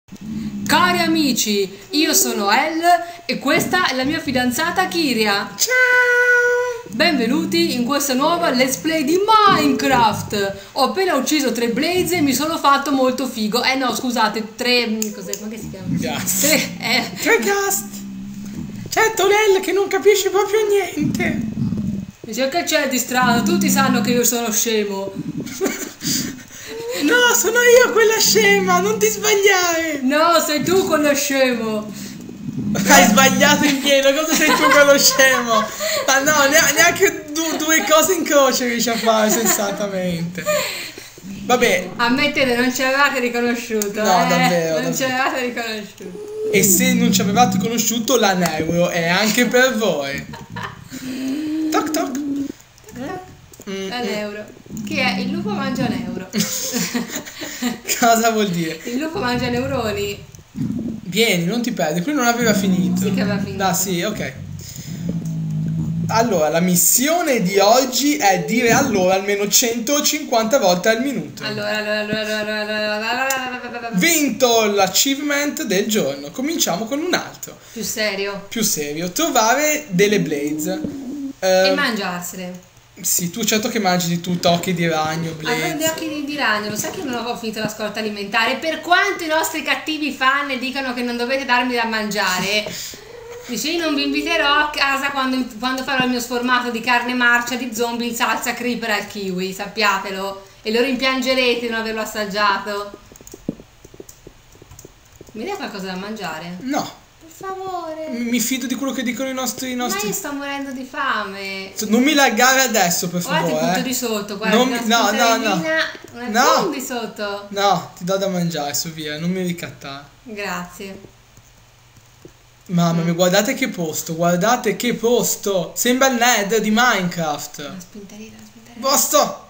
Cari amici, io sono Elle e questa è la mia fidanzata Kiria. Ciao! Benvenuti in questa nuova let's play di Minecraft. Ho appena ucciso 3 blaze e mi sono fatto molto figo. No, scusate, 3... cos'è? Ma che si chiama? Ghast. 3 ghast. Certo, Elle che non capisci proprio niente. Dice che c'è di strano, tutti sanno che io sono scemo. No, sono io quella scema, non ti sbagliare. No, sei tu quello scemo. Hai sbagliato in pieno, cosa sei tu quello scemo? Ma no, neanche due cose in croce riesci a fare sensatamente. Vabbè. Ammettete, non ci avevate riconosciuto. No, davvero. Non ci avevate riconosciuto. E se non ci avevate conosciuto, la Neuro è anche per voi. Toc toc. L'euro. Chi è? Il lupo mangia un euro. Cosa vuol dire? Il lupo mangia neuroni. Vieni, non ti perdi, qui non aveva finito. Sì che aveva finito. Ah sì, ok. Allora, la missione di oggi è dire allora almeno 150 volte al minuto. Allora. Vinto l'achievement del giorno. Cominciamo con un altro. Più serio. Più serio. Trovare delle blaze. E mangiarsele. Sì, tu certo che mangi di tutto, occhi di ragno, blaze. Allora, gli occhi di ragno, lo sai che non avevo finito la scorta alimentare? Per quanto i nostri cattivi fan dicano che non dovete darmi da mangiare, dice io non vi inviterò a casa quando farò il mio sformato di carne marcia di zombie in salsa creeper al kiwi, sappiatelo. E lo rimpiangerete di non averlo assaggiato. Mi dai qualcosa da mangiare? No. Per favore. Mi fido di quello che dicono i nostri... Ma io sto morendo di fame. Non mi laggare adesso, per Guarda, favore. ti butto di sotto, guarda. No. No. Di sotto. No, ti do da mangiare, su via, non mi ricattare. Grazie. Mamma mia, guardate che posto, guardate che posto. Sembra il Nether di Minecraft. La spintarina. Posto!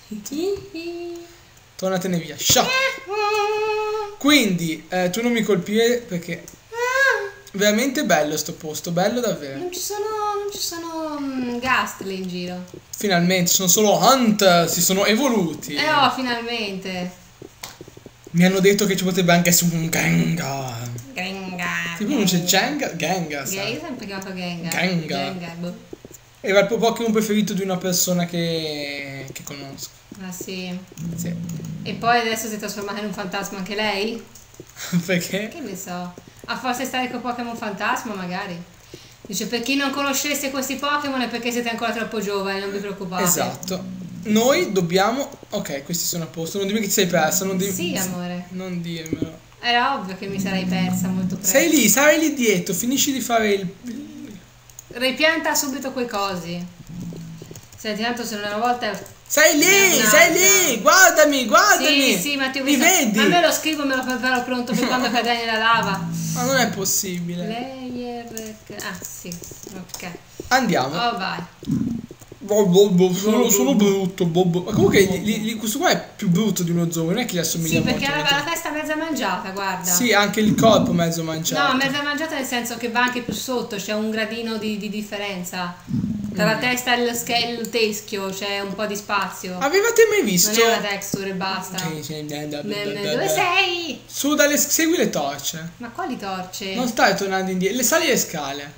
Tornatene via. Shop. Quindi, tu non mi colpire perché... Veramente bello sto posto, bello davvero. Non ci sono ghastly in giro. Finalmente, sono solo hunter, si sono evoluti. Oh, finalmente. Mi hanno detto che ci potrebbe anche essere un Gengar. Gengar. Tipo non c'è Gengar? Gengar, sai? Io ho sempre chiamato Gengar. Gengar. Boh. Era il Pokémon preferito di una persona che conosco. Ah sì. Sì. E poi adesso si è trasformata in un fantasma anche lei? Perché? Che ne so. A forse stare con Pokémon fantasma magari. Dice per chi non conoscesse questi Pokémon è perché siete ancora troppo giovani, non vi preoccupate. Esatto. Noi dobbiamo... Ok, questi sono a posto. Non dimmi che ti sei persa. Non Sì, amore. Non dirmelo. Era ovvio che mi sarei persa molto presto. Sarai lì dietro. Finisci di fare il... Ripianta subito quei cosi. Senti, tanto se non una volta... Sei lì, guardami. Sì, ma ti ho mi visto. vedi? Ma me lo scrivo, me lo preparo pronto per quando cadrai nella lava. Ma non è possibile. Layer... Ah, sì, ok. Andiamo. Oh, vai. Sono brutto. Ma comunque questo qua è più brutto di uno zombie, non è che gli assomiglia sì, molto. perché aveva la testa mezza mangiata, guarda. Sì, anche il corpo mezzo mangiato. No, mezza mangiata nel senso che va anche più sotto, c'è un gradino di differenza. Tra la testa e il teschio c'è un po' di spazio. Avevate mai visto? Non è una texture e basta. Dove sei? Su, segui le torce. Ma quali torce? Non stai tornando indietro. Le sali le scale.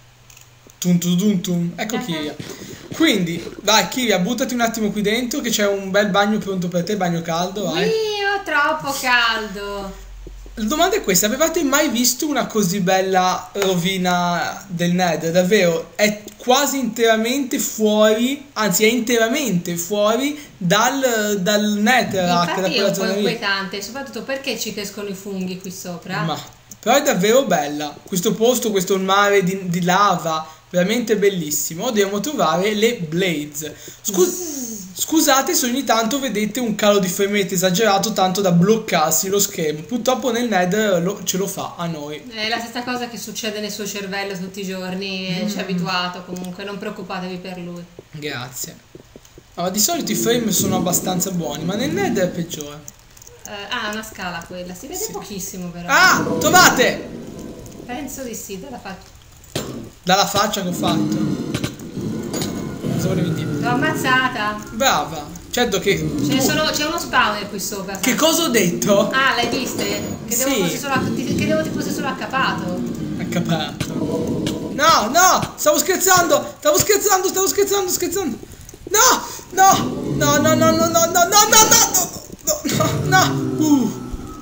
Tum. Ecco Kiria. Quindi, vai Kiria, buttati un attimo qui dentro che c'è un bel bagno pronto per te, bagno caldo, vai. Mio, troppo caldo. La domanda è questa, avevate mai visto una così bella rovina del Nether? Davvero, è quasi interamente fuori, anzi è interamente fuori dal Netherrack, da Infatti è quella un po' zona lì. inquietante, soprattutto perché ci crescono i funghi qui sopra. Ma, però è davvero bella, questo posto, questo mare di lava, veramente bellissimo. Dobbiamo trovare le blades. Scusate se ogni tanto vedete un calo di frame rate esagerato tanto da bloccarsi lo schermo. Purtroppo nel Nether ce lo fa a noi. È la stessa cosa che succede nel suo cervello tutti i giorni e ci è abituato comunque, non preoccupatevi per lui. Grazie. Allora, di solito i frame sono abbastanza buoni, ma nel Nether è peggiore. Una scala quella, si vede pochissimo però. Ah, trovate! Penso di sì, dalla faccia. Dalla faccia che ho fatto. Cosa volevi dire? L'ho ammazzata. Brava. Certo che... C'è uno spawner qui sopra. Che cosa ho detto? Ah, l'hai viste? Che Sì. devo ti fosse solo accapato. Accaparato. No, no, stavo scherzando. No, no, no, no, no, no, no, no, no, no,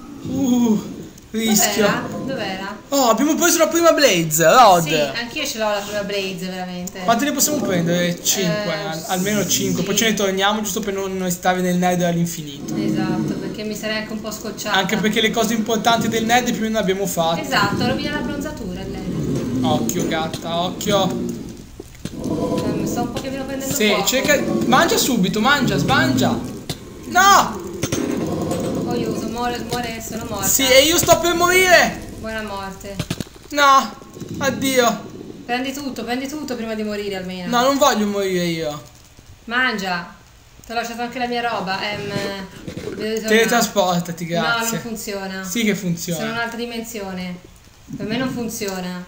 rischio. Dov'era? Oh, abbiamo preso la prima Blaze, Rod. Sì, anch'io ce l'ho la prima Blaze, veramente. Quante ne possiamo prendere? 5, almeno 5. sì. Poi ce ne torniamo giusto per non stare nel Nether all'infinito. Esatto, perché mi sarei anche un po' scocciata. Anche perché le cose importanti del Nether più o meno abbiamo fatte. Esatto, rovina la bronzatura il LED. Occhio gatta, occhio. Mi sto un pochettino prendendo Sì, fuoco. cerca. Mangia subito, mangia, smangia. No! Aiuto, sono morta. Sì, e io sto per morire! Buona morte. No! Addio! Prendi tutto prima di morire almeno. No, non voglio morire io. Mangia. Ti ho lasciato anche la mia roba. Vedo di tornare. Teletrasportati, No, non grazie. funziona. Sì che Sono in funziona. un'altra dimensione. Per me non funziona.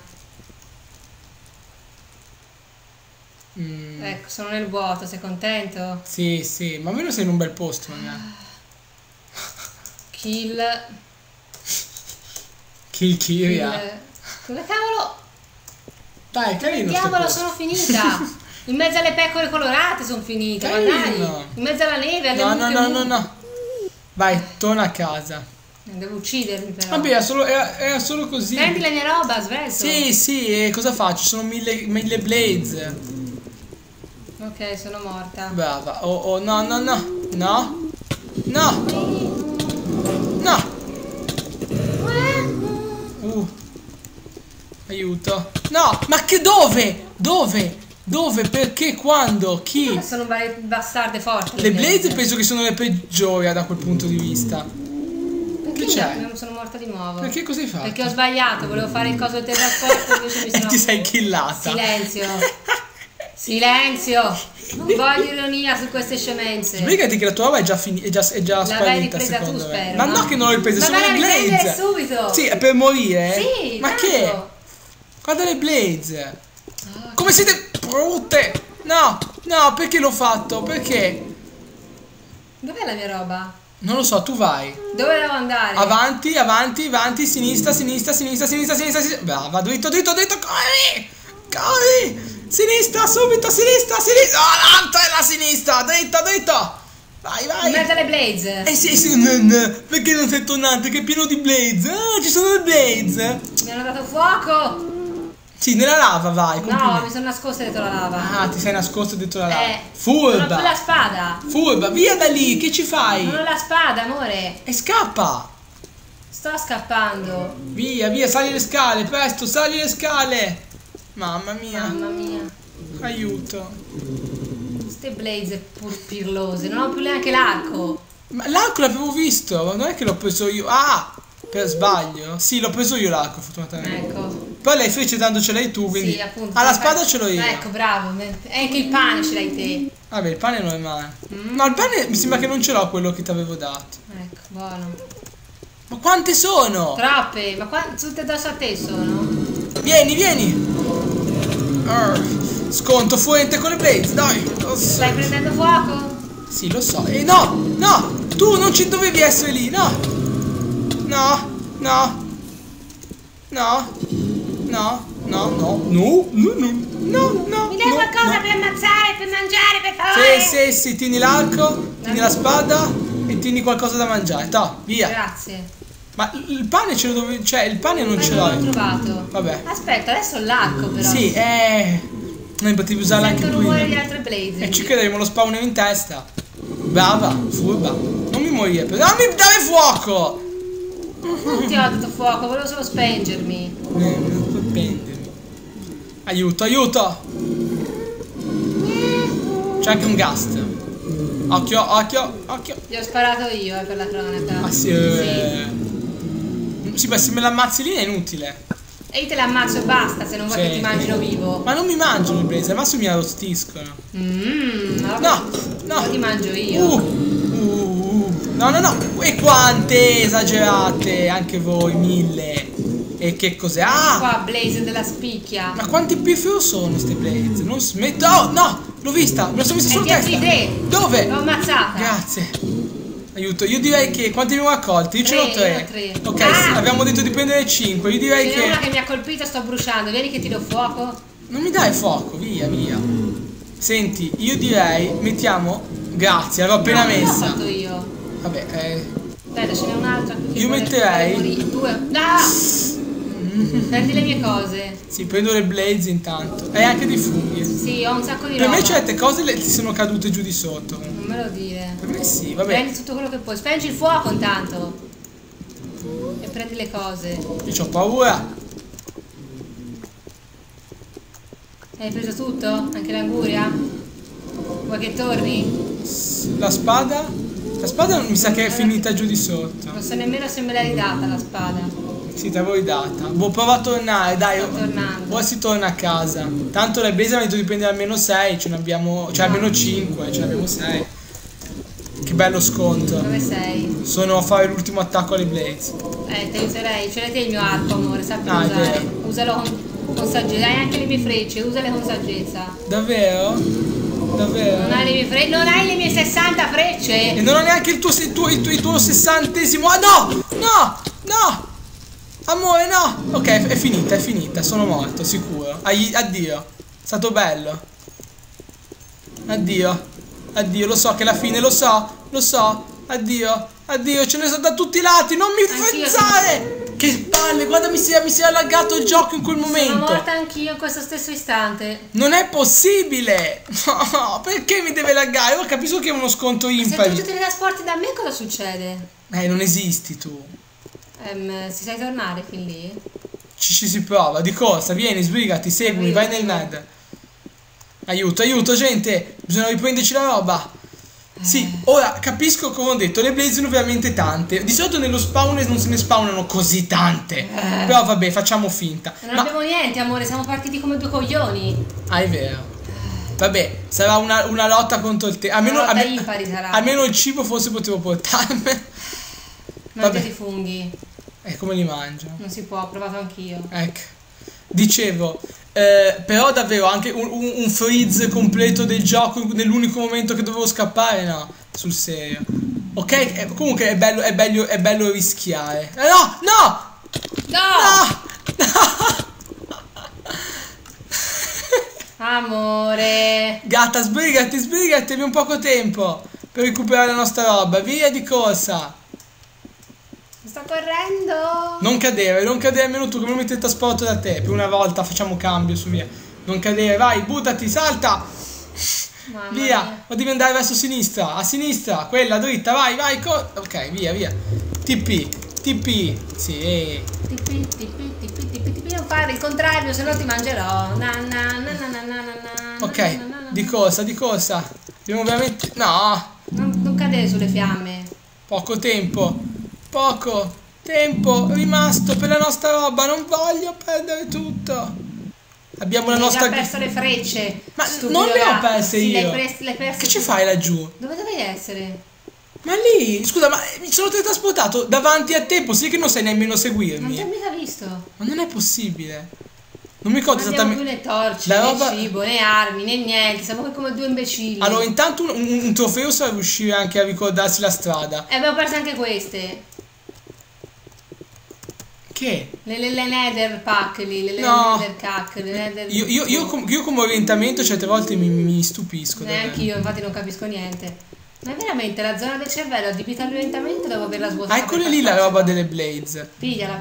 Ecco, sono nel vuoto, sei contento? Sì, sì, ma almeno sei in un bel posto, magari. Kill. Kiria. Dove cavolo? Dai, Dove carino sto diavolo posto. sono finita? In mezzo alle pecore colorate sono finita, ma Carino. dai. In mezzo alla neve, alle No, mucche no, no, mu. no, no. Vai, torna a casa. Devo uccidermi però. Vabbè, era solo così. Prendi la mia roba, svelto. Sì, sì, e cosa faccio? Sono mille blades. Ok, sono morta. Brava. Oh, no, no, no. No. No. No. Aiuto. No, ma che dove? Dove? Perché? Quando? Chi? Sono bastarde forti. Le Blaze penso che sono le peggiori da quel punto di vista. Perché c'è? sono morta di nuovo. Perché cosa hai fatto? Perché ho sbagliato, volevo fare il coso del teletrasporto invece mi E sono... ti sei killata. Silenzio. Silenzio. Non voglio ironia su queste scemenze. Sbrigati che la tua roba è già L'avrai sparita, ripresa tu, secondo me. spero. Ma no che non l'ho ripresa, sono Ma le vai a riprendere Blaze. subito. Sì, è per morire? Sì, Ma tanto. che? Guarda le Blaze. Come siete brutte? No, no, perché l'ho fatto? Perché? Dov'è la mia roba? Non lo so, tu vai. Dove devo andare? Avanti, avanti, avanti, sinistra, sinistra, sinistra, sinistra, sinistra, sinistra. Brava, dritto, dritto, dritto, corri! Corri! Sinistra, subito, sinistra, sinistra. Oh, l'alto è la sinistra, dritto, dritto. Vai, vai. In mezzo alle Blaze. Sì, no, perché non sei tornato? Che è pieno di Blaze. Ah, ci sono le Blaze. Mi hanno dato fuoco. Sì, nella lava vai. No, complimenti. mi sono nascosta dentro la lava. Ah, ti sei nascosto dentro la lava. Non ho più la Furba. spada. Furba, via da lì, che ci fai? Non ho la spada, amore. E scappa. Sto scappando. Via, via, sali le scale, presto, sali le scale. Mamma mia. Mamma mia. Aiuto. Queste Blaze pirlose. Non ho più neanche l'arco. Ma l'arco l'avevo visto, ma non è che l'ho preso io. Ah, per sbaglio. Sì, l'ho preso io l'arco, fortunatamente. Ecco. Poi lei fece tanto ce l'hai tu, quindi. Sì, appunto. Ah, la spada ce l'ho io. Ecco, bravo. E anche il pane ce l'hai te. Vabbè, il pane non è male. No, il pane mi sembra che non ce l'ho quello che ti avevo dato. Ecco, buono. Ma quante sono? Troppe. Ma tutte addosso a te sono? Vieni, vieni. Sconto fuente con le Blaze, dai. Stai prendendo fuoco? Sì, lo so. E no, no, tu non ci dovevi essere lì, no. No, no. No. No, no, no, no, no, no, no. Mi dai no, qualcosa no. per ammazzare, per mangiare, per favore? Sì, sì, sì, tieni l'arco, tieni la spada e tieni qualcosa da mangiare. Toh, via. Grazie. Ma il pane ce lo dovevi... Cioè, il pane non ce Non l'ho l'ho. trovato. Vabbè. Aspetta, adesso ho l'arco però. Sì, noi potevi usarla anche Sento il tu. rumore di altre Blaze. E ci crederemo lo spawner in testa. Brava, furba. Non mi morire. Non mi dare fuoco! Non ti ho dato fuoco, volevo solo spengermi. Non puoi prendermi. Aiuto, aiuto! C'è anche un ghast. Occhio, occhio, occhio. Gli ho sparato io, per la cronaca. Ah sì, sì, ma se me l'ammazzi lì è inutile. E io te le ammazzo e basta, se non vuoi Sì, che ti mangino vivo. Ma non mi mangiano i Blaze, al massimo mi arrostiscono. No, no. Lo ti mangio io. No, no, no. E quante esagerate, anche voi, 1000. E che cos'è? Ah! Qua Blaze della spicchia. Ma quanti piffero sono ste Blaze? Non smetto. Oh, no! L'ho vista, me la sono messa sulla testa. Dove? L'ho ammazzata. Grazie. Aiuto, io direi che quanti abbiamo raccolti? Io ce n'ho 3. Ok, abbiamo detto di prendere 5. Io direi che. C'è una che mi ha colpito, sto bruciando. Vieni che ti do fuoco. Non mi dai fuoco, via, via. Senti, io direi, mettiamo. Grazie, l'avevo appena messa. L'ho fatto io. Vabbè, Aspetta, ce n'è un'altra. Io metterei. 2. No! Prendi le mie cose. Sì, prendo le blades intanto. E anche dei funghi. Sì, ho un sacco di Per roba. me certe cose ti sono cadute giù di sotto. Non me lo dire. Per me sì, vabbè. Prendi tutto quello che puoi. Spengi il fuoco intanto. E prendi le cose. Io ho paura. Hai preso tutto? Anche l'anguria? Vuoi che torni? La spada? La spada mi sa che è finita giù di sotto. Non so nemmeno se me l'hai ridata la spada. Sì, te l'avevo ridata. Prova a tornare, dai. Sto tornando. Ora si torna a casa. Tanto le blade hanno detto di prendere almeno 6, ce ne abbiamo. Cioè almeno 5, ce ne abbiamo 6. Che bello sconto. Dove sei? Sono a fare l'ultimo attacco alle blades. Ti aiuterei. Ce l'hai te il mio arco, amore, sappi Ah, è usare. vero. Usalo con saggezza. Hai anche le mie frecce, usale con saggezza. Davvero? Davvero? Non hai le mie frecce? Non hai le mie 60 frecce? E non ho neanche il tuo 60esimo. Ah no! No! No! Amore, no! Ok, è finita, sono morto, sicuro. Addio. È stato bello. Addio. Addio, lo so che alla fine, lo so. Addio. Addio, ce ne sono da tutti i lati, non mi pensare! Che palle, guarda, mi si è allagato il gioco in quel momento. Sono morta anch'io in questo stesso istante. Non è possibile! No, perché mi deve laggare? Io capisco che è uno sconto impari. Se tu ti trasporti da me cosa succede? Non esisti tu. Si sai tornare fin lì? Ci si prova, di cosa? Vieni, sbrigati, seguimi, vai nel Nether. Aiuto, gente! Bisogna riprenderci la roba. Sì, ora capisco, come ho detto, le blaze sono veramente tante. Di solito nello spawner non se ne spawnano così tante. Però vabbè, facciamo finta. Non abbiamo niente, amore, siamo partiti come due coglioni. Ah, è vero. Vabbè, sarà una lotta contro il tempo. Almeno il cibo forse potevo portarmene. Mangiati i funghi. Come li mangio? Non si può, ho provato anch'io. Ecco. Dicevo, però davvero anche un freeze completo del gioco nell'unico momento che dovevo scappare, no, sul serio. Ok, comunque è bello rischiare. No! Amore. Gatta, sbrigati, abbiamo poco tempo per recuperare la nostra roba. Via di corsa. Sto correndo. Non cadere almeno tu, che mi metti il trasporto da te. Per una volta facciamo cambio su via. Non cadere, vai, buttati, salta. Mamma via, mia. o devi andare verso sinistra, a sinistra, quella dritta, vai, ok, via. TP, sì. TP, non fare il contrario, se no ti mangerò. Ok, di corsa. Abbiamo veramente. No! Non cadere sulle fiamme. Poco tempo rimasto per la nostra roba, non voglio perdere tutto. Abbiamo la nostra. Hai già perso le frecce. Ma non le ho perse io. Le perse che ci fai laggiù? Dove dovevi essere? Ma lì, scusa, ma mi sono teletrasportato davanti a te, possibile che non sai nemmeno seguirmi? Non ti ho mica visto. Ma non è possibile. Non mi ricordo non abbiamo esattamente. più né torce, la né roba. cibo, né armi, né niente. Siamo qui come due imbecilli. Allora, intanto un trofeo sarà riuscire anche a ricordarsi la strada. E abbiamo perso anche queste. Che? Le Nether pack lì, le No. Nether cack, le Nether. Io come orientamento certe volte mi stupisco. Neanche io, infatti non capisco niente. Ma veramente la zona del cervello adibita all'orientamento dopo averla svuotata. Eccole lì la roba delle blades. Pigliala.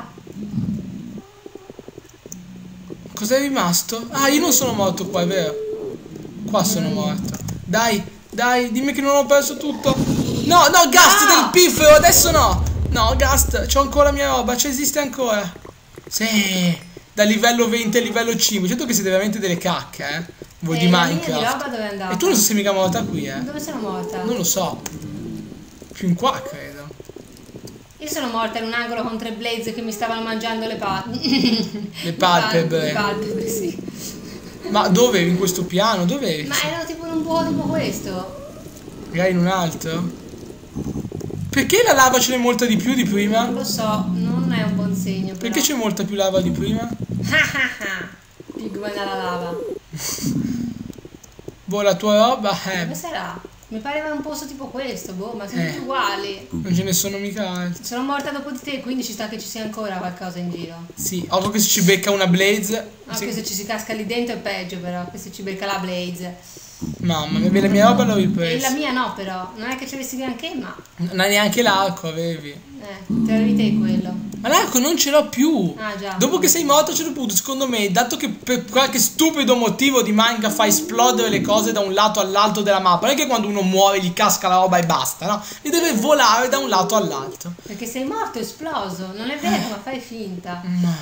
Cos'è rimasto? Ah, io non sono morto qua, è vero? Qua sono morto. Dai, dimmi che non ho perso tutto. No, Gast del piffero, adesso no. No, Gast, c'ho ancora la mia roba, esiste ancora. Sì, da livello 20 a livello 5. Certo che siete veramente delle cacche, Voi di Minecraft. La mia roba dove è andata? E tu non so se sei mica morta qui, Dove sono morta? Non lo so. Più in qua, credo. Io sono morta in un angolo con 3 blades che mi stavano mangiando le Le palpebre. Le palpebre, sì. Ma dove? In questo piano? Dove eri? Ma erano tipo in un buco tipo questo. Magari in un altro? Perché la lava ce n'è molta di più di prima? Non lo so, non è un buon segno. Però. Perché c'è molta più lava di prima? Pigman alla lava. Boh, la tua roba, Dove sarà? Mi pareva un posto tipo questo, boh, ma sono tutti uguali. non ce ne sono mica altri. Sono morta dopo di te, quindi ci sta che ci sia ancora qualcosa in giro. Sì, occhio che se ci becca una Blaze. Anche se ci si casca lì dentro è peggio, però, che se ci becca la Blaze. Mamma mia, la mia roba l'ho E ripresa. la mia no, però. Non è che ce l'avessi neanche, ma. Non hai neanche l'arco, avevi. Te l'avevi te quello. Ma l'arco non ce l'ho più. Ah, già. Dopo che sei morto ce l'ho potuto, secondo me, dato che per qualche stupido motivo di Minecraft fa esplodere le cose da un lato all'altro della mappa. Non è che quando uno muore gli casca la roba e basta, no? Li deve volare da un lato all'altro. Perché sei morto, esploso. Non è vero, ma fai finta.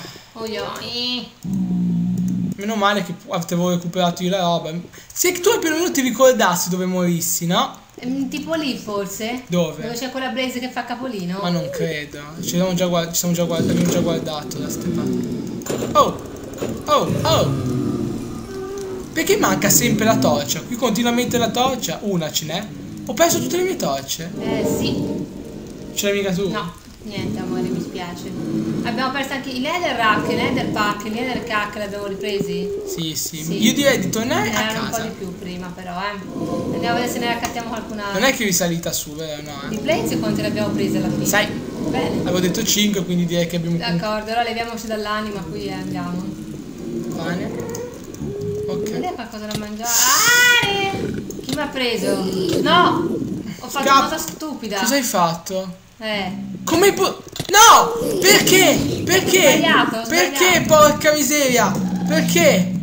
Meno male che avevo recuperato io la roba. Se tu più o meno ti ricordassi dove morissi, no? Tipo lì forse? Dove? Dove c'è quella Blaze che fa capolino? Ma non credo. Abbiamo già guardato da ste parti. Oh. Perché manca sempre la torcia? Qui continuamente la torcia. Una ce n'è. Ho perso tutte le mie torce. Sì. Ce l'hai mica tu? No, niente amore, mi spiace. Abbiamo perso anche i Nether Rack, i Nether Pack, i Nether Cack, li abbiamo ripresi? Sì. Io direi di tornare a Erano un po' casa. di più prima però, Andiamo a vedere se ne raccattiamo qualcuna. Non è che è risalita su, vero? No, Di Blaze quante ne abbiamo prese alla fine? 6. Bene. Avevo detto 5, quindi direi che abbiamo D'accordo, ora leviamoci dall'anima qui e andiamo. Bene. Ok. Vedi qualcosa da mangiare? Chi mi ha preso? No! Ho fatto una cosa stupida. Cosa hai fatto? Come No! Perché? Sbagliato. Perché, porca miseria? Perché?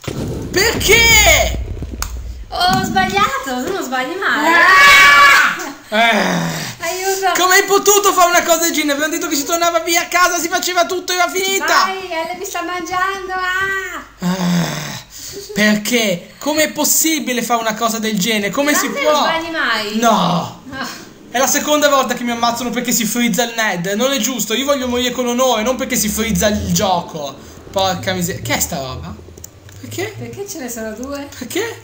Ho sbagliato, tu non sbagli mai. Aiuto. Come hai potuto fare una cosa del genere? Abbiamo detto che si tornava via a casa, si faceva tutto e era finita. Vai, Elle mi sta mangiando. Perché? Com'è possibile fare una cosa del genere? Come si può? Non sbagli mai. No. È la seconda volta che mi ammazzano perché si frizza il Nether. Non è giusto, io voglio morire con onore, non perché si frizza il gioco. Porca miseria. Che è sta roba? Perché? Perché ce ne sono due? Perché?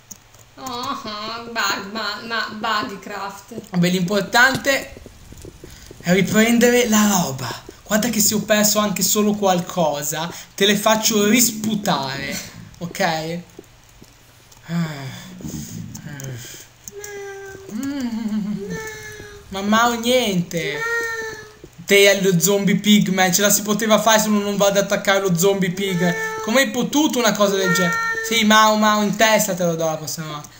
Bugcraft. Vabbè, l'importante è riprendere la roba. Guarda che se ho perso anche solo qualcosa, te le faccio risputare. Ok? Mamma o niente. Te allo zombie pigman, ce la si poteva fare se uno non va ad attaccare lo zombie pig. Come hai potuto una cosa del genere? Sì, Mau in testa te lo do la prossima volta.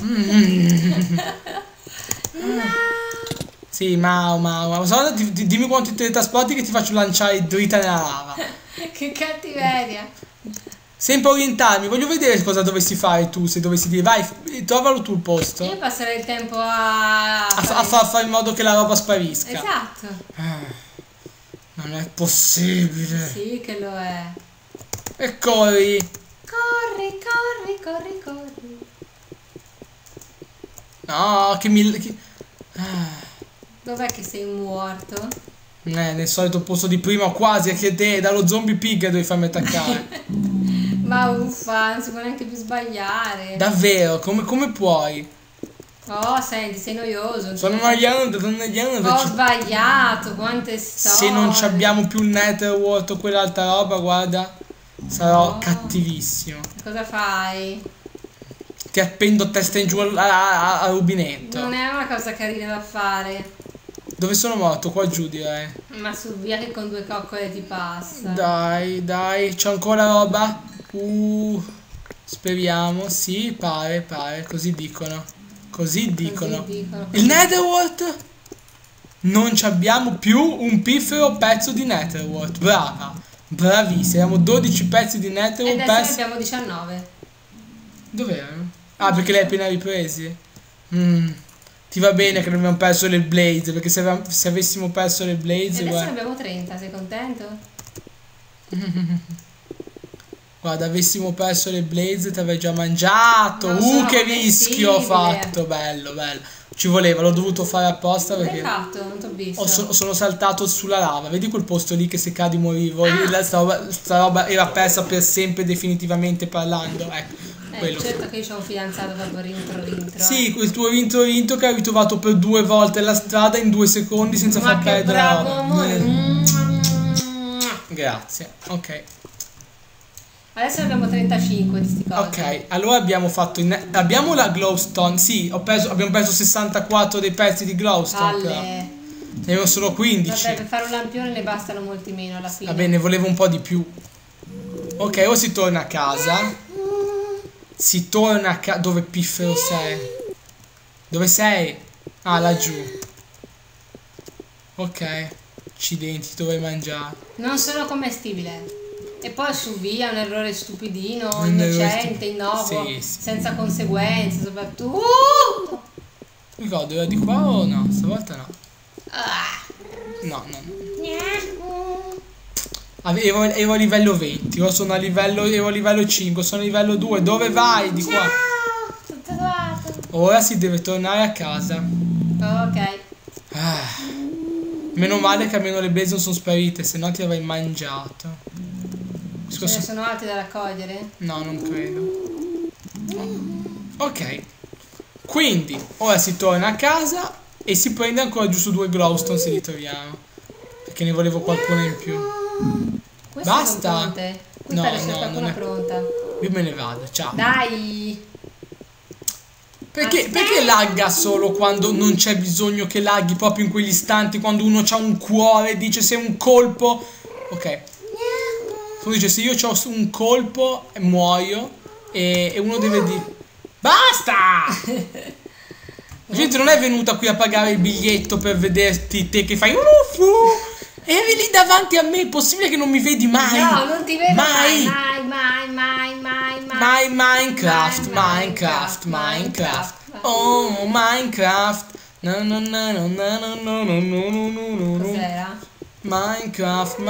Sì, Mau. Dimmi quanti teletrasporti che ti faccio lanciare dritta nella lava. Che cattiveria. Sempre orientarmi, voglio vedere cosa dovessi fare tu, se dovessi dire vai, trovalo tu il posto. Io passerei il tempo a fare in modo che la roba sparisca. Esatto. Non è possibile. Sì che lo è. E corri. Corri. No, Dov'è che sei morto? nel solito posto di prima o quasi, è che te dallo zombie pig devi farmi attaccare. Ma uffa, non si può neanche più sbagliare. Davvero, come puoi? Oh, senti, sei noioso. Sono noiando. Ho sbagliato, quante storie. Se non ci abbiamo più il netherworld o quell'altra roba, guarda, sarò cattivissimo. Cosa fai? Ti appendo testa in giù a rubinetto. Non è una cosa carina da fare. Dove sono morto? Qua giù direi. Ma su, via che con 2 coccole ti passa. Dai, c'ho ancora roba? Speriamo, sì, pare, così dicono. Il netherworld? Non ci abbiamo più un piffero pezzo di netherworld. Brava, bravissima. Abbiamo 12 pezzi di netherworld. E adesso ne abbiamo 19. Dov'erano? Ah, perché li hai appena ripresi? Ti va bene che non abbiamo perso le blaze, perché se avessimo perso le blaze... E adesso ne abbiamo 30, sei contento? Guarda, avessimo perso le blaze ti avrei già mangiato. Che rischio ho fatto. Bello. Ci voleva, l'ho dovuto fare apposta perché... Che hai fatto? Non t'ho visto. Sono saltato sulla lava. Vedi quel posto lì che se cadi morivo? Sta roba era persa per sempre, definitivamente parlando. Ecco. Certo che io ho un fidanzato proprio rintro. Sì, quel tuo rintro che hai ritrovato per 2 volte la strada in 2 secondi senza far perdere bravo amore. Grazie, ok. Adesso ne abbiamo 35 di sti cosi. Ok, allora abbiamo fatto abbiamo la glowstone. Sì, abbiamo preso 64 dei pezzi di glowstone. Però. Alle. Ne avevo solo 15. Vabbè, per fare un lampione ne bastano molti meno alla fine. Va bene, volevo un po' di più. Ok, ora si torna a casa. Si torna a casa. Dove piffero sei? Dove sei? Ah, laggiù. Ok. Accidenti, dovrei mangiare. Non sono commestibile. E poi su via un errore stupidino, innocente, innocuo, sì. senza conseguenze, soprattutto. Mi ricordo, era di qua o no? Stavolta no. No. Ero a livello 20, ora sono ero a livello 5, sono a livello 2. Dove vai? Di qua. Tutto trovato. Ora si deve tornare a casa. Ok. Meno male che almeno le blaze non sono sparite, se no ti avrei mangiato. Ce ne sono altri da raccogliere? No, non credo. Ok. Quindi, ora si torna a casa e si prende ancora giusto 2 glowstone se li troviamo. Perché ne volevo qualcuno in più. Queste Basta? sono pronte? Qui No, pare sia no, qualcuna non è- pronta. Io me ne vado, ciao. Dai! Perché lagga solo quando non c'è bisogno che laghi, proprio in quegli istanti, quando uno ha un cuore, dice se un colpo... Ok. Uno dice se io ho un colpo muoio e uno deve dire... Basta! La gente non è venuta qui a pagare il biglietto per vederti te che fai... Eri lì davanti a me, è possibile che non mi vedi mai? No, non ti vedo mai. Mai. Minecraft. Oh, Minecraft. No. Cos'era? Minecraft.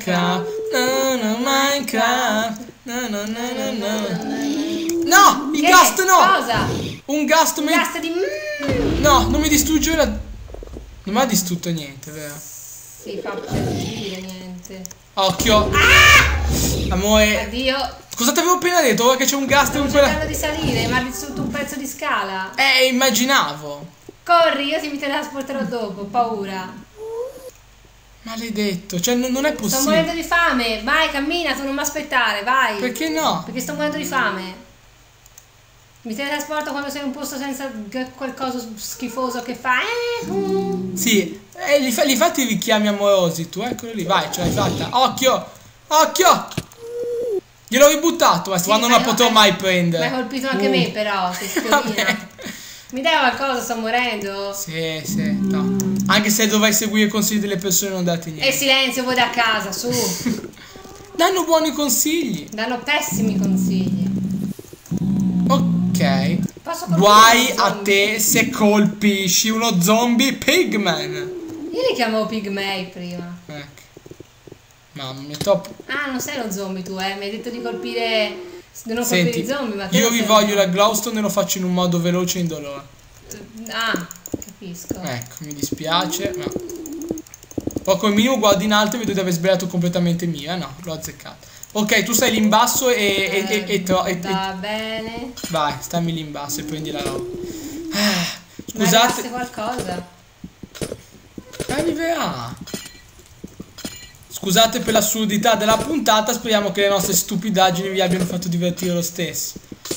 No, il ghast no. Cosa? Un ghast mi... Ghast di... No, non mi distrugge la... Non mi ha distrutto niente, vero? Sì, fa per dire niente. Occhio. Amore. Addio. Cosa ti avevo appena detto? Ora che c'è un ghast Stavo con quella... cercando di salire, ma ha distrutto un pezzo di scala. Immaginavo. Corri, io ti mi teletrasporterò dopo, ho paura. Maledetto, cioè non è Sto possibile. morendo di fame. Vai, cammina, tu non mi aspettare, vai. Perché no? Perché sto morendo di fame. Mi teletrasporto quando sei in un posto senza qualcosa schifoso che fa. Sì, li fatti i richiami amorosi tu, eccolo lì, vai, ce l'hai fatta. Occhio, occhio. Gliel'ho ributtato, ma quando non la potrò mai prendere. Mi hai colpito anche me però, che schiovina. Mi dai qualcosa, sto morendo. Sì, no. Anche se dovrai seguire i consigli delle persone non date niente. E silenzio, voi da casa, su. Danno buoni consigli. Danno pessimi consigli. Ok. Posso colpire Guai uno a zombie? te se colpisci uno zombie pigman. Io li chiamavo pigmei prima. Ecco. Mamma mia, troppo. Ah, non sei lo zombie tu, mi hai detto di colpire... di non Senti, colpire i zombie, ma te io non vi sei voglio lo la glowstone e lo faccio in un modo veloce e indolore. Ah, capisco. Ecco, mi dispiace, ma... Poi come minimo guardo in alto e vedo di aver sbagliato completamente mia. No, l'ho azzeccato. Ok, tu stai lì in basso Va bene. Vai, stammi lì in basso e prendi la roba. Ma Scusate. qualcosa. Arriverà. Scusate per l'assurdità della puntata, speriamo che le nostre stupidaggini vi abbiano fatto divertire lo stesso.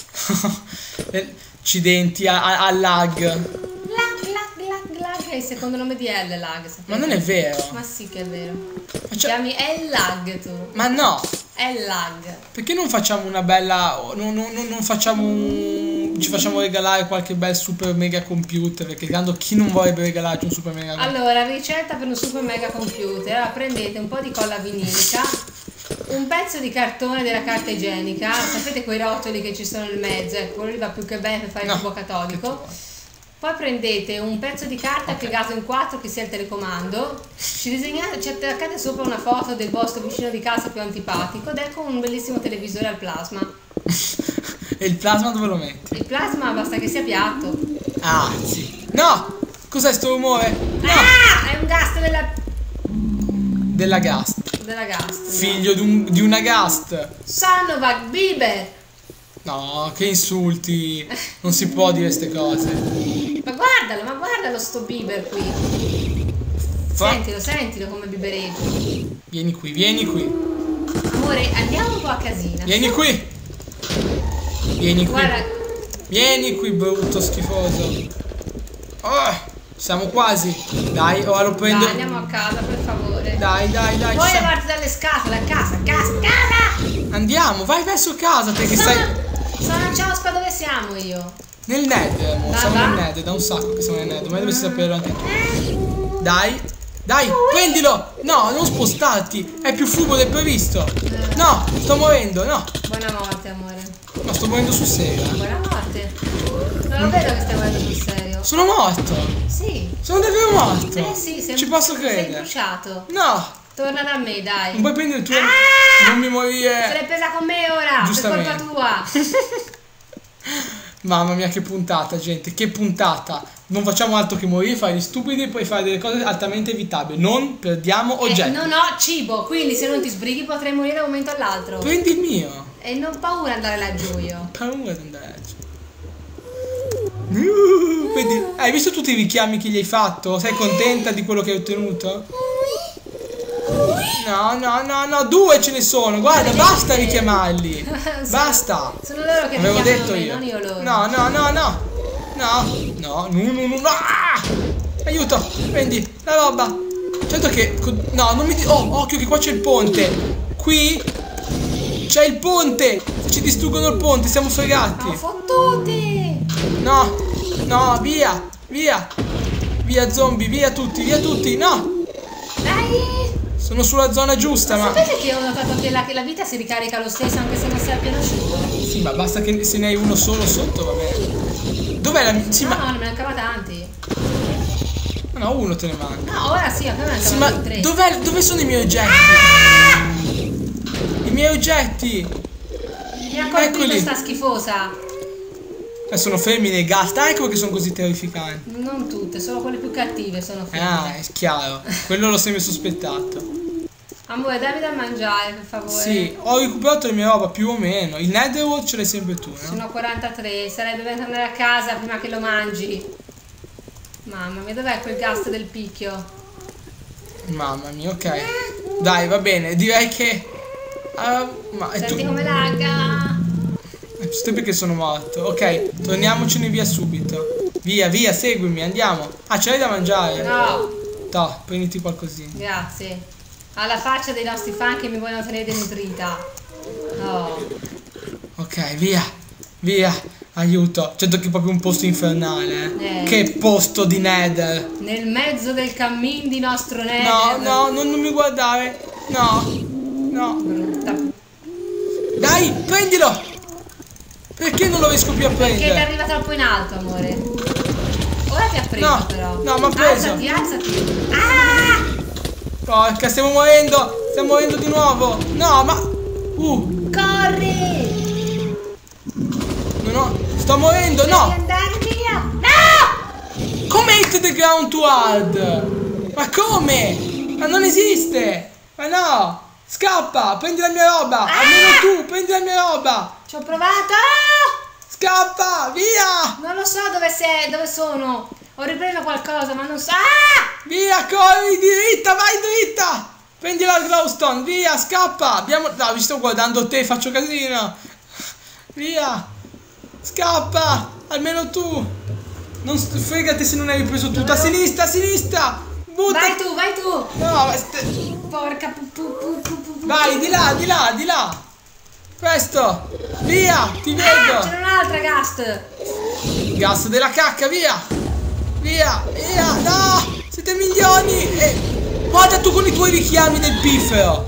Accidenti al lag. Lag è il secondo nome di L, lag. Sapete? Ma non è vero. Ma sì che è vero. Ma Chiami L-lag tu. Ma no. L-lag. Perché non facciamo una bella... Non facciamo ci facciamo regalare qualche bel super mega computer? Perché tanto chi non vorrebbe regalarci un super mega computer? Allora, ricetta per un super mega computer. Allora, prendete un po' di colla vinilica, un pezzo di cartone della carta igienica. Sapete quei rotoli che ci sono nel mezzo? Ecco, quello lì va più che bene per fare il tubo catodico. Poi prendete un pezzo di carta piegato in 4 che sia il telecomando, ci attaccate sopra una foto del vostro vicino di casa più antipatico ed ecco un bellissimo televisore al plasma. E il plasma dove lo metti? Il plasma basta che sia piatto. Ah, sì. No! Cos'è sto rumore? No! Ah! È un ghast Della Ghast. della Ghast. Figlio di una Ghast. Son of a Bieber. No, che insulti. Non si può dire queste cose. Ma guardalo sto Bieber qui. Sentilo come bibereggia. Vieni qui, vieni qui. Amore, andiamo un po' a casina. Vieni qui. Vieni qui. Guarda, Vieni qui, brutto schifoso. Oh, siamo quasi. Dai, ora lo prendo. dai, andiamo a casa, per favore. Dai, dai, dai. Poi ci siamo. levarti dalle scatole, a casa. Andiamo, vai verso casa, te che stai Sono a Ciaospa, dove siamo io? nel Nether, amore. Va, Siamo va. nel Nether, da un sacco che siamo nel Nether, ma dovresti saperlo anche tu. Dai, dai, prendilo. No, non spostarti, è più furbo del previsto. No, sto morendo, no. Buonanotte, amore. No, sto morendo sul serio. Buonanotte. Non lo vedo che stai guardando sul serio. Sono morto. Sì. Sono davvero morto. Sì, sei, Ci posso sei credere. bruciato. No, Torna da me, dai. non puoi prendere il tuo. Non mi Se morire. l'hai presa con me ora, per Giustamente. colpa tua. Mamma mia, che puntata, gente, che puntata. Non facciamo altro che morire, fare gli stupidi e poi fare delle cose altamente evitabili. Non perdiamo oggetti. Non ho cibo, quindi se non ti sbrighi potrei morire da un momento all'altro. Prendi il mio. E non ho paura di andare laggiù io. Paura di andare giù. Vedi, hai visto tutti i richiami che gli hai fatto? Sei contenta di quello che hai ottenuto? No, no, no, no, due ce ne sono. Guarda, basta richiamarli. Basta. Sono loro che Avevo mi chiamano detto me, io. non io loro. No, no, no, no. No, no, no, no, no. Ah! Aiuto, prendi la roba. Certo che. No, non mi. Oh, occhio che qua c'è il ponte. Qui c'è il ponte. Se ci distruggono il ponte, siamo fregati. Ma fottuti! No, no, via, via. Via zombie, via tutti, no. Dai! Sono sulla zona giusta, ma. Sapete che ho notato che la vita si ricarica lo stesso anche se non sei a pieno asciutto? Sì, ma basta che se ne hai uno solo sotto, va bene. Dov'è la. Sì, No, ma. no, ne mancava tanti. No, uno te ne manca. No, ora sì, a me Sì, mancavano ma tre. dove sono i miei oggetti? I miei oggetti. Mi ha colpito Eccoli. sta schifosa. Sono femmine e gasta, ecco che sono così terrificanti. Non tutte, solo quelle più cattive sono Ah, femmine. è chiaro. Quello l'ho sempre sospettato. Amore, dammi da mangiare, per favore. Sì, ho recuperato la mia roba più o meno. Il Netherworld ce l'hai sempre tu, no? Sono a 43, sarebbe dovuto andare a casa prima che lo mangi. Mamma mia, dov'è quel gas del picchio? Mamma mia, ok. Dai, va bene, direi che. Ma è Senti come lagga? Giusto perché sono morto. Ok, torniamocene via subito. Via, via, seguimi, andiamo. Ah, ce l'hai da mangiare? No, No, prenditi qualcosina. grazie. Alla faccia dei nostri fan che mi vogliono tenere denutrita. Oh. Ok, via, via. Aiuto. Certo che è proprio un posto infernale, eh. Che posto di Nether. Nel mezzo del cammin di nostro No, Nether. no, non mi guardare. No, no. Brutta. Dai, prendilo. Perché non lo riesco più a Perché ti prendere? arriva troppo in alto, amore. Ora ti ha preso, No, però. no, m'ha preso. Alzati, alzati. Ah! Porca, stiamo morendo di nuovo. No, ma. Corri! No, sto morendo, Devi no. andare via! No! Come hit the ground to hard? Ma come? Ma non esiste. Ma no. Scappa, prendi la mia roba. Almeno tu, prendi la mia roba. Ci ho provato! Scappa, via. Non lo so dove sono. Ho ripreso qualcosa, ma non so. Ah! Via, corri, dritta, vai dritta. Prendi la glowstone, via, scappa. Abbiamo. No, vi sto guardando te, faccio casino. Via. Scappa, almeno tu. Non fregati se non hai ripreso tutto. A sinistra, a sinistra. Butta. Vai tu! No, Porca vai, di là, di là, di là. Questo. Via, ti vedo. C'è un'altra gast! Gas della cacca, via. Via, via. No, siete milioni. Guarda tu con i tuoi richiami del piffero.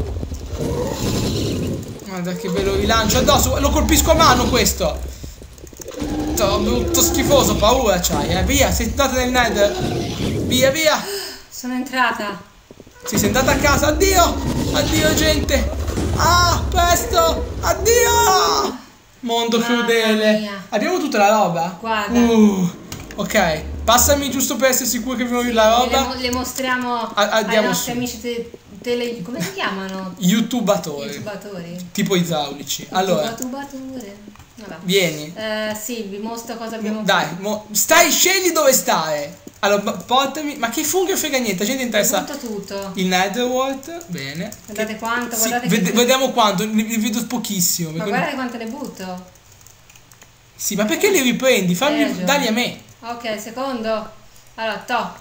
Guarda che bello rilancio addosso. Lo colpisco a mano questo. Brutto schifoso, paura c'hai, Via, sei entrata nel Nether. Via, via. Sono entrata. Sì, sei andata a casa. Addio. Addio, gente. Ah, presto. Addio. Mondo Mamma crudele. mia. Abbiamo tutta la roba? Guarda. Ok. Passami giusto per essere sicuro che abbiamo la roba. Le mostriamo ai Andiamo nostri su. amici come si chiamano? YouTubatori. YouTubatori. Tipo idraulici. Allora, YouTubature. Vabbè. vieni. Sì, vi mostro cosa abbiamo Dai, scegli dove stare. Allora, portami. Ma che funghi frega niente, a gente interessa Butto tutto. il Netherworld. Bene. Guardate quanto, Sì, guardate che... vediamo quanto, ne vedo pochissimo. Ma guardate quante ne butto. Sì, ma perché li riprendi? Hai ragione. Dali a me. Ok, secondo. Allora,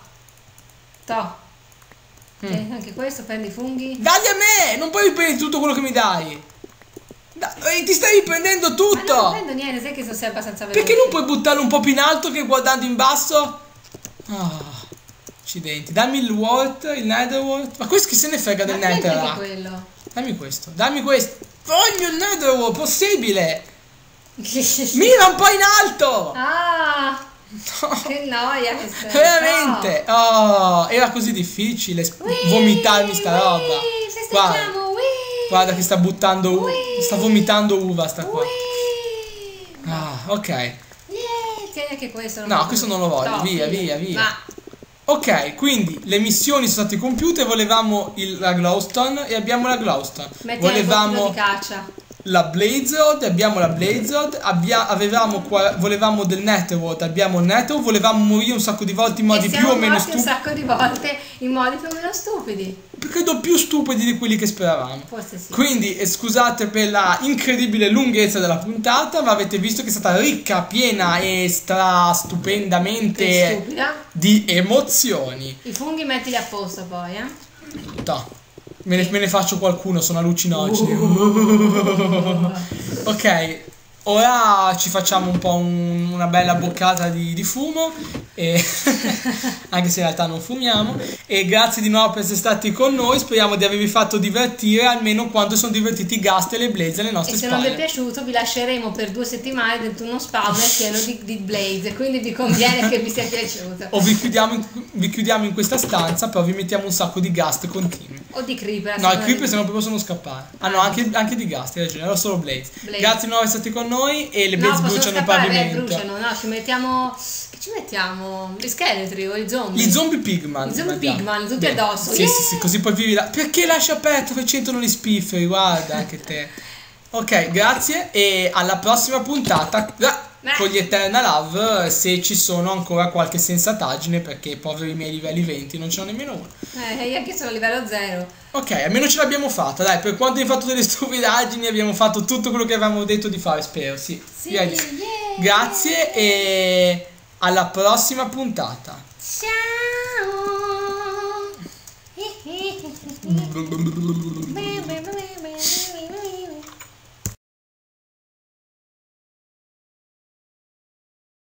Ok, anche questo, prendi i funghi. Dali a me! Non puoi riprendere tutto quello che mi dai. Ti stai riprendendo Ma tutto! no, non prendo niente, sai che sono sempre abbastanza veloce. Perché non puoi buttarlo un po' più in alto che guardando in basso? Accidenti. Dammi il Walt, il Netherworld. Ma questo chi se ne frega del Nether? Nether? Quello. Dammi questo, dammi questo. Voglio il Netherworld, possibile! Mira un po' in alto! Ah, No. che noia questa. Veramente! Oh, era così difficile vomitarmi sta roba. Festeggiamo, Guarda che sta buttando, sta vomitando uva sta qua. Ok. Tieni anche questo. No, questo non lo voglio, via. Ma Ok, quindi le missioni sono state compiute, volevamo la glowstone e abbiamo la glowstone. mettiamo il bottino di caccia. La blaze rod, abbiamo la blaze rod, volevamo del netherworld, abbiamo il netherworld, volevamo morire un sacco di volte in modi più o meno stupidi. un sacco di volte in modi più o meno stupidi. Credo più stupidi di quelli che speravamo. Forse sì. Quindi scusate per la incredibile lunghezza della puntata, ma avete visto che è stata ricca, piena e stupendamente Stupida. di emozioni. I funghi mettili a posto poi, Me ne faccio qualcuno, sono allucinogeni. Ok, ora ci facciamo un po' una bella boccata di fumo, anche se in realtà non fumiamo. E grazie di nuovo per essere stati con noi, speriamo di avervi fatto divertire almeno quanto sono divertiti Gast e le Blaze alle nostre E se spalle. non vi è piaciuto vi lasceremo per 2 settimane dentro uno spawner pieno di Blaze, quindi vi conviene che vi sia piaciuto. O vi chiudiamo in questa stanza, però vi mettiamo un sacco di Gast continui. O di Creeper. No, i Creeper se no poi possono scappare. Ah no, anche di Gast, hai ragione, allora solo Blaze. Grazie di nuovo per essere stati con noi e le Blaze bruciano il pavimento. Bruciano, no, ci mettiamo... Che ci mettiamo? Gli scheletri o i zombie? Gli zombie pigman. I zombie pigman, tutti addosso. Sì, sì, così poi vivi là. Perché lascia aperto che c'entrano gli spifferi? Guarda anche te. Ok, grazie e alla prossima puntata con gli Eternal Love, se ci sono ancora qualche sensataggine, perché poveri miei livelli 20 non ce n'ho nemmeno uno. Io anche sono a livello 0. Ok, almeno ce l'abbiamo fatta, dai, per quanto hai fatto delle stupidaggini abbiamo fatto tutto quello che avevamo detto di fare, spero, sì. Grazie e alla prossima puntata. Ciao.